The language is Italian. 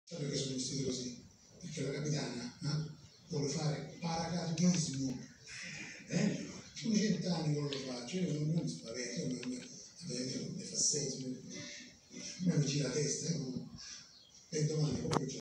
Perché sono vestiti così? Perché la capitana vuole fare paracadutismo. Sono 100 anni che lo faccio, io non mi spavento, mi fa senso, mi gira la testa, e domani proprio